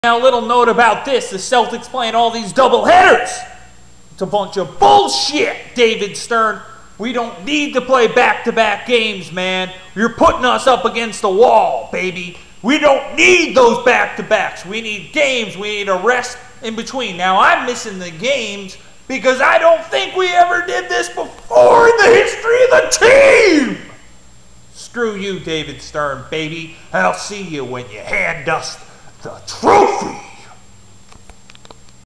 Now, a little note about this. The Celtics playing all these double headers. It's a bunch of bullshit, David Stern. We don't need to play back-to-back games, man. You're putting us up against the wall, baby. We don't need those back-to-backs. We need games. We need a rest in between. Now, I'm missing the games because I don't think we ever did this before in the history of the team. Screw you, David Stern, baby. I'll see you when you hand us the trophy.